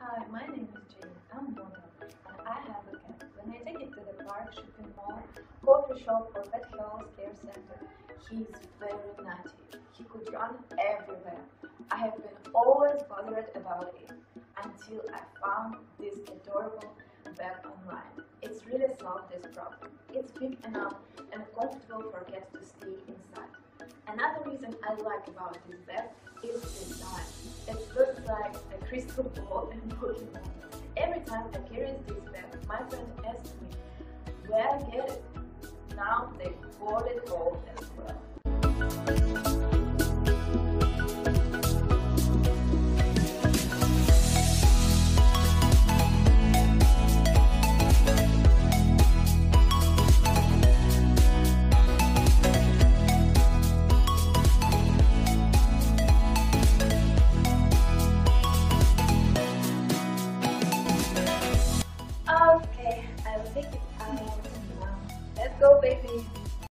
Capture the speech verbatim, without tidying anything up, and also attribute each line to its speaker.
Speaker 1: Hi, my name is Jane. I'm Mona, and I have a cat. When I take it to the park, shopping mall, coffee shop, or pet health care center, he's very naughty. He could run everywhere. I have been always bothered about it until I found this adorable bed online. It's really solved this problem. It's big enough and comfortable for cats to stay inside. Another reason I like about this bed is design. It looks like a crystal ball and Pokemon. Every time I carry this bed, my friend asks me where I get it. Now they bought it home as well. Okay, I will take it out now. Let's go, baby.